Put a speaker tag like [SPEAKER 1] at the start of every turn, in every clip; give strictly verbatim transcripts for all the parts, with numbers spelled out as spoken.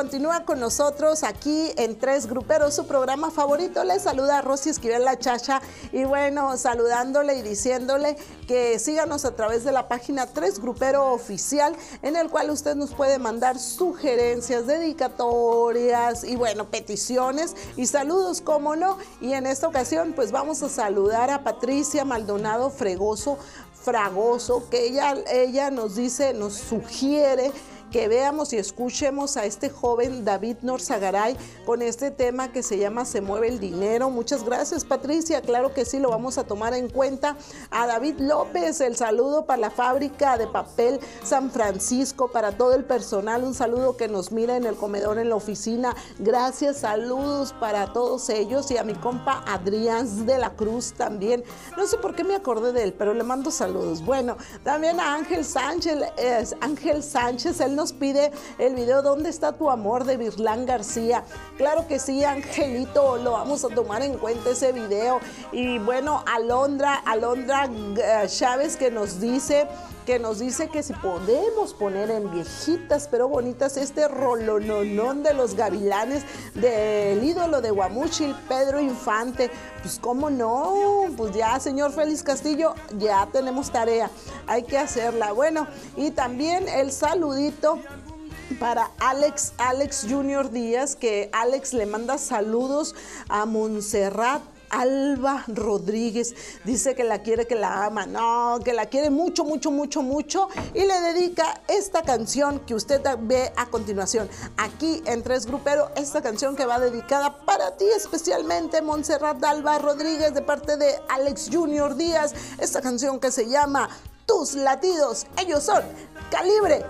[SPEAKER 1] continúa con nosotros aquí en Tres Gruperos, su programa favorito. Les saluda Rosy Esquivel La Chacha y bueno, saludándole y diciéndole que síganos a través de la página Tres Grupero Oficial, en el cual usted nos puede mandar sugerencias, dedicatorias y bueno, peticiones y saludos, como no. Y en esta ocasión pues vamos a saludar a Patricia Maldonado Fregoso, Fragoso, que ella, ella nos dice, nos sugiere que veamos y escuchemos a este joven David Norzagaray con este tema que se llama Se Mueve el Dinero. Muchas gracias, Patricia, claro que sí, lo vamos a tomar en cuenta. A David López, el saludo para la fábrica de papel San Francisco, para todo el personal, un saludo que nos mira en el comedor, en la oficina. Gracias, saludos para todos ellos y a mi compa Adrián de la Cruz también. No sé por qué me acordé de él, pero le mando saludos. Bueno, también a Ángel Sánchez, eh, Ángel Sánchez, él nos pide el video ¿Dónde está tu amor? De Virlán García. Claro que sí, Angelito, lo vamos a tomar en cuenta ese video. Y bueno, Alondra, Alondra uh, Chávez que nos dice que nos dice que si podemos poner en viejitas pero bonitas este rolononón de los Gavilanes del ídolo de Guamúchil, Pedro Infante. Pues cómo no, pues ya, señor Félix Castillo, ya tenemos tarea, hay que hacerla. Bueno, y también el saludito para Alex, Alex Junior Díaz, que Alex le manda saludos a Montserrat Alba Rodríguez, dice que la quiere, que la ama, no, que la quiere mucho, mucho, mucho, mucho, y le dedica esta canción que usted ve a continuación, aquí en Tres Grupero, esta canción que va dedicada para ti especialmente, Montserrat Alba Rodríguez, de parte de Alex Junior Díaz, esta canción que se llama Tus Latidos, ellos son Calibre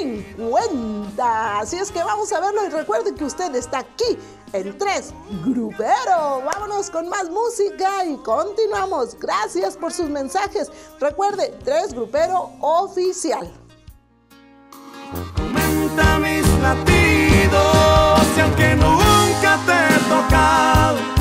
[SPEAKER 1] cincuenta, así es que vamos a verlo y recuerde que usted está aquí en Tres Grupero. Vámonos con más música y continuamos. Gracias por sus mensajes. Recuerde, Tres Grupero Oficial.
[SPEAKER 2] Aumenta mis latidos y aunque nunca te he tocado,